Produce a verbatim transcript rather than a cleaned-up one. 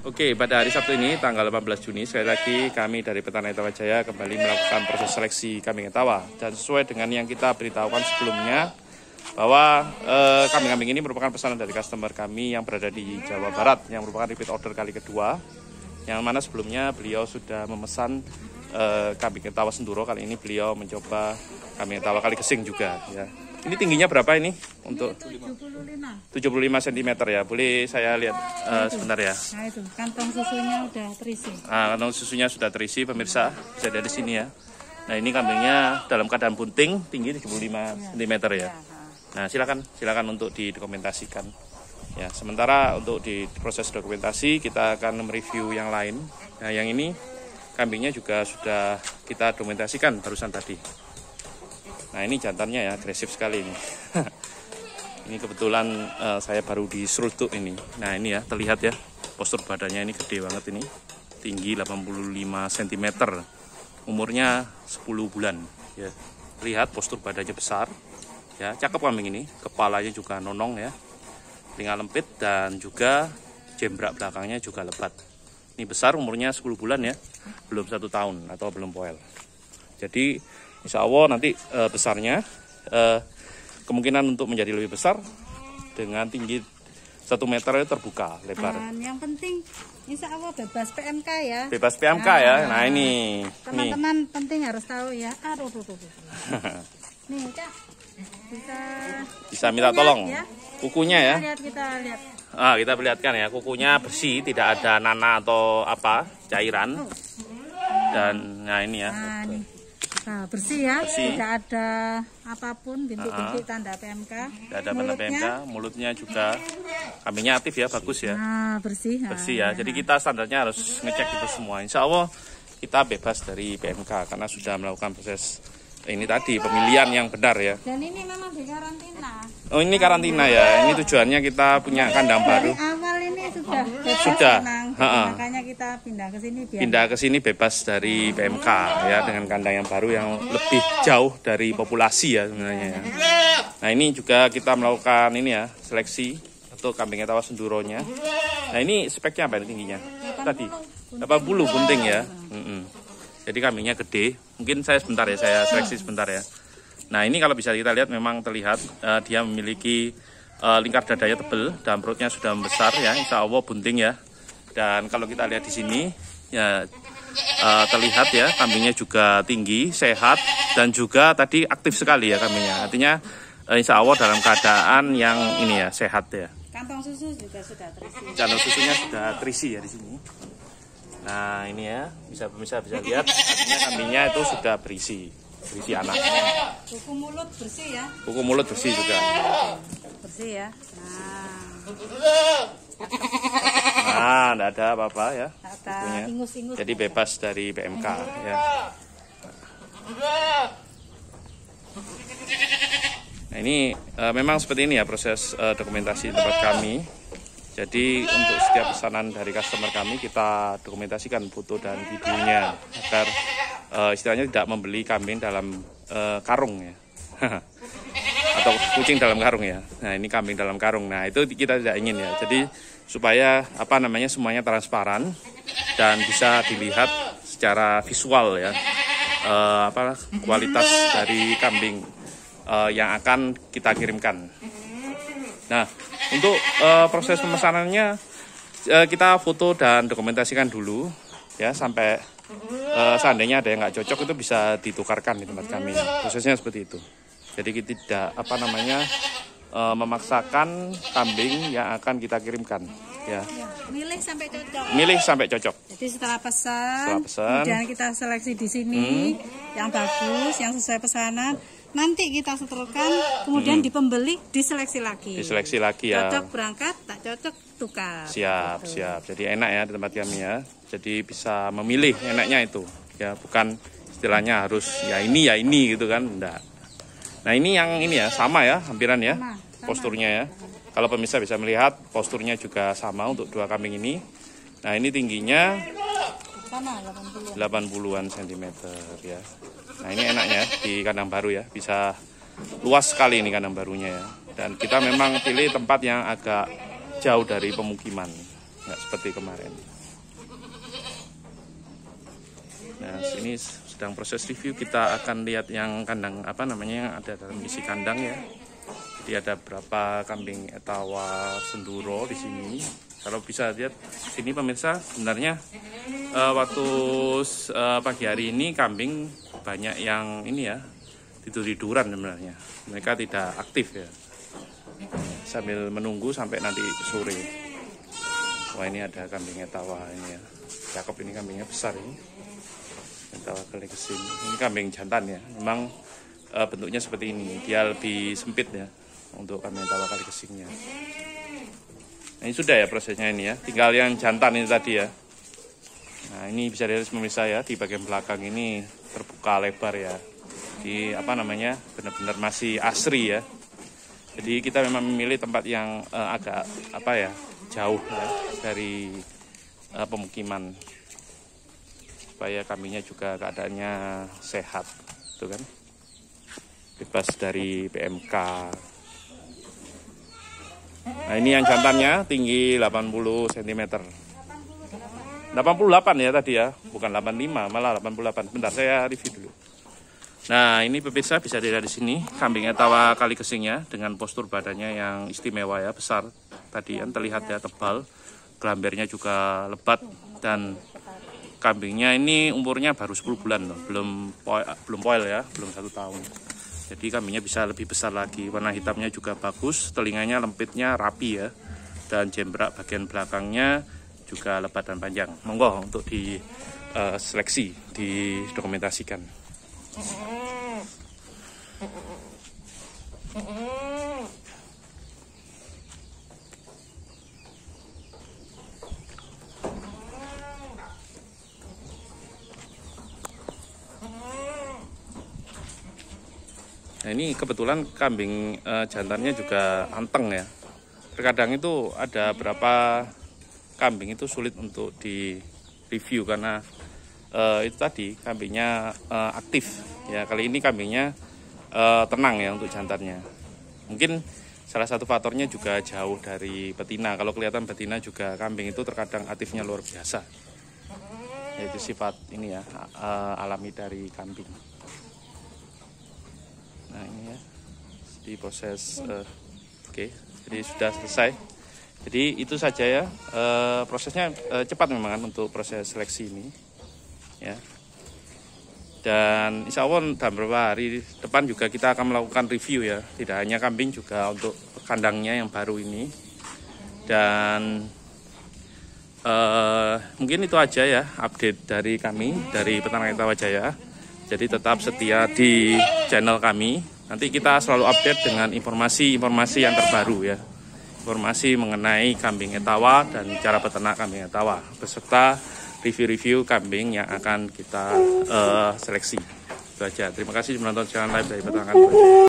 Oke, pada hari Sabtu ini tanggal delapan belas Juni sekali lagi kami dari Peternak Etawa Jaya kembali melakukan proses seleksi kambing Etawa, dan sesuai dengan yang kita beritahukan sebelumnya bahwa eh, kambing-kambing ini merupakan pesanan dari customer kami yang berada di Jawa Barat yang merupakan repeat order kali kedua, yang mana sebelumnya beliau sudah memesan eh, kambing Etawa Senduro. Kali ini beliau mencoba kambing Etawa Kali Gesing juga ya. Ini tingginya berapa ini? Untuk tujuh puluh lima sentimeter ya. Boleh saya lihat uh, sebentar ya. Nah itu, kantong susunya udah terisi. Nah, kantong susunya sudah terisi pemirsa. Bisa dari sini ya. Nah, ini kambingnya dalam keadaan bunting, tinggi tujuh puluh lima sentimeter ya. Nah, silakan silakan untuk didokumentasikan. Ya, sementara untuk di proses dokumentasi kita akan mereview yang lain. Nah, yang ini kambingnya juga sudah kita dokumentasikan barusan tadi. Nah, ini jantannya ya, agresif sekali ini. Ini kebetulan uh, saya baru diseruduk ini. Nah, ini ya, terlihat ya, postur badannya ini gede banget ini. Tinggi delapan puluh lima sentimeter. Umurnya sepuluh bulan ya. Lihat postur badannya besar. Ya, cakep kambing ini. Kepalanya juga nonong ya. Telinga lempit dan juga jembrak belakangnya juga lebat. Ini besar, umurnya sepuluh bulan ya. Belum satu tahun atau belum poel. Jadi insya Allah nanti e, besarnya e, kemungkinan untuk menjadi lebih besar dengan tinggi satu meter terbuka lebar. Dan yang penting insya Allah bebas P M K ya. Bebas P M K nah, ya. Nah ini teman-teman penting harus tahu ya. Aduh, aduh, aduh. Nih Cak, bisa bisa minta tolong ya? Kukunya ya. Kita lihat, kita lihat. Ah, kita perlihatkan ya, kukunya bersih, tidak ada nanah atau apa cairan. Dan nah ini ya. Nah, nih. Nah, bersih ya, bersih. Tidak ada apapun bintik-bintik uh-huh. tanda P M K. Tidak ada tanda P M K, mulutnya juga kambingnya aktif ya, bagus ya. Nah, bersih. Bersih ya. Jadi kita standarnya harus ngecek itu semua. Insya Allah kita bebas dari P M K karena sudah melakukan proses ini tadi pemilihan yang benar ya. Dan ini memang di karantina. Oh, ini karantina ya. Ini tujuannya kita punya kandang baru. Dari awal ini sudah bebas sudah. Makanya kita pindah ke sini biar pindah ke sini bebas dari P M K ya, dengan kandang yang baru yang lebih jauh dari populasi ya sebenarnya ya. Nah, ini juga kita melakukan ini ya, seleksi untuk kambing Etawa Senduronya. Nah, ini speknya apa ini tingginya? Tadi delapan puluh bunting ya. Mm-mm. Jadi kambingnya gede. Mungkin saya sebentar ya, saya seleksi sebentar ya. Nah, ini kalau bisa kita lihat memang terlihat uh, dia memiliki uh, lingkar dadanya tebal dan perutnya sudah membesar ya. Insya Allah bunting ya. Dan kalau kita lihat di sini ya uh, terlihat ya kambingnya juga tinggi, sehat dan juga tadi aktif sekali ya kambingnya. Artinya uh, insya Allah dalam keadaan yang ini ya, sehat ya. Kantong susu juga sudah terisi. Kantong susunya sudah terisi ya di sini. Nah, ini ya, bisa bisa bisa lihat artinya kambingnya itu sudah berisi, berisi anak. Kuku mulut bersih ya. Kuku mulut bersih juga. Bersih ya. Nah, Nah. tidak ada apa-apa ya. Kukunya. Ingus-ingus. Jadi bebas dari P M K ya. Nah, ini uh, memang seperti ini ya proses uh, dokumentasi tempat kami. Jadi untuk setiap pesanan dari customer kami kita dokumentasikan foto dan videonya agar uh, istilahnya tidak membeli kambing dalam uh, karung ya. Atau kucing dalam karung ya. Nah, ini kambing dalam karung. Nah, itu kita tidak ingin ya. Jadi supaya apa namanya semuanya transparan dan bisa dilihat secara visual ya. Uh, apa kualitas dari kambing uh, yang akan kita kirimkan. Nah, untuk uh, proses pemesanannya uh, kita foto dan dokumentasikan dulu ya sampai uh, seandainya ada yang nggak cocok itu bisa ditukarkan di tempat kami. Prosesnya seperti itu. Jadi kita tidak apa namanya uh, memaksakan kambing yang akan kita kirimkan ya. Milih sampai cocok. Milih sampai cocok. Jadi setelah pesan, setelah pesan kemudian kita seleksi di sini hmm. yang bagus, yang sesuai pesanan. Nanti kita setelkan, kemudian hmm. di pembeli diseleksi lagi. Diseleksi lagi ya. Cocok berangkat, tak cocok tukar. Siap, gitu. Siap. Jadi enak ya di tempat kami ya. Jadi bisa memilih enaknya itu. Ya, bukan istilahnya harus ya ini ya ini gitu kan, enggak. Nah, ini yang ini ya, sama ya, hampiran ya. Sama, sama. Posturnya ya. Kalau pemirsa bisa melihat posturnya juga sama untuk dua kambing ini. Nah, ini tingginya sama delapan puluhan sentimeter ya. Nah, ini enaknya di kandang baru ya, bisa luas sekali ini kandang barunya ya. Dan kita memang pilih tempat yang agak jauh dari pemukiman. nggak seperti kemarin. Nah, sini sedang proses review, kita akan lihat yang kandang apa namanya yang ada dalam isi kandang ya. Jadi ada berapa kambing etawa senduro di sini. Kalau bisa lihat sini pemirsa, sebenarnya uh, waktu uh, pagi hari ini kambing banyak yang ini ya tidur-tiduran sebenarnya. Mereka tidak aktif ya. Sambil menunggu sampai nanti sore. Wah, ini ada kambing etawa ini ya. Cakep, ini kambingnya besar ini. Etawa Kaligesing. Ini kambing jantan ya. Memang e, bentuknya seperti ini. Dia lebih sempit ya untuk kambing Etawa Kaligesingnya. Nah, ini sudah ya prosesnya ini ya. Tinggal yang jantan ini tadi ya. Nah, ini bisa dilihat pemirsa ya, di bagian belakang ini terbuka lebar ya. Di apa namanya? Benar-benar masih asri ya. Jadi kita memang memilih tempat yang e, agak apa ya? Jauh ya dari e, pemukiman, supaya kambingnya juga keadaannya sehat, tuh kan, bebas dari P M K. Nah, ini yang jantannya tinggi delapan puluh sentimeter. delapan puluh delapan ya tadi ya, bukan delapan puluh lima, malah delapan puluh delapan. Bentar, saya review dulu. Nah, ini pemirsa bisa dilihat di sini kambing Etawa Kaligesingnya dengan postur badannya yang istimewa ya, besar. Tadi kan terlihat ya, tebal, gelambernya juga lebat, dan kambingnya ini umurnya baru sepuluh bulan loh, belum poil, belum poil ya, belum satu tahun. Jadi kambingnya bisa lebih besar lagi. Warna hitamnya juga bagus, telinganya lempitnya rapi ya, dan jembrak bagian belakangnya juga lebat dan panjang. Monggo untuk di uh, seleksi, didokumentasikan. Nah, ini kebetulan kambing e, jantannya juga anteng ya. Terkadang itu ada berapa kambing itu sulit untuk di review karena e, itu tadi kambingnya e, aktif ya. Kali ini kambingnya e, tenang ya untuk jantannya. Mungkin salah satu faktornya juga jauh dari betina. Kalau kelihatan betina juga kambing itu terkadang aktifnya luar biasa. Yaitu sifat ini ya, e, alami dari kambing. Nah, ini ya di proses uh, oke okay. Jadi sudah selesai. Jadi itu saja ya, uh, prosesnya uh, cepat memang kan untuk proses seleksi ini ya. Dan insya Allah dalam beberapa hari depan juga kita akan melakukan review ya, tidak hanya kambing, juga untuk kandangnya yang baru ini. Dan uh, mungkin itu aja ya update dari kami dari Peternak Etawa Jaya. Jadi tetap setia di channel kami. Nanti kita selalu update dengan informasi-informasi yang terbaru ya. Informasi mengenai kambing Etawa dan cara peternak kambing Etawa, beserta review-review kambing yang akan kita uh, seleksi. Itu aja. Terima kasih menonton channel live dari Peternakan.